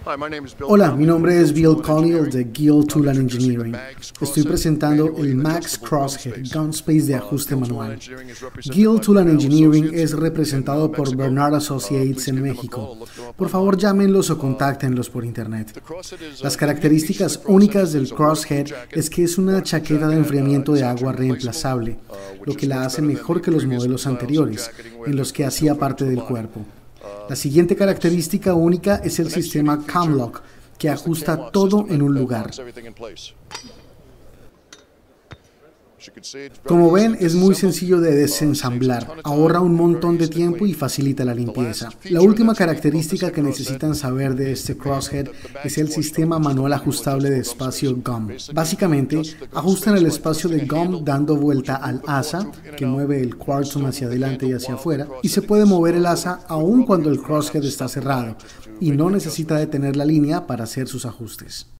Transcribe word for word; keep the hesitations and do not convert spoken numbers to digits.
Hola, mi nombre es Bill Collier de Gill Tool and Engineering. Estoy presentando el Max Crosshead Gun Space de ajuste manual. Gill Tool and Engineering es representado por Bernard Associates en México. Por favor, llámenlos o contáctenlos por internet. Las características únicas del Crosshead es que es una chaqueta de enfriamiento de agua reemplazable, lo que la hace mejor que los modelos anteriores, en los que hacía parte del cuerpo. La siguiente característica única es el sistema Cam-Lock, que ajusta todo en un lugar. Como ven, es muy sencillo de desensamblar, ahorra un montón de tiempo y facilita la limpieza. La última característica que necesitan saber de este Crosshead es el sistema manual ajustable de espacio G U M. Básicamente, ajustan el espacio de G U M dando vuelta al asa, que mueve el Quartz hacia adelante y hacia afuera, y se puede mover el asa aún cuando el Crosshead está cerrado, y no necesita detener la línea para hacer sus ajustes.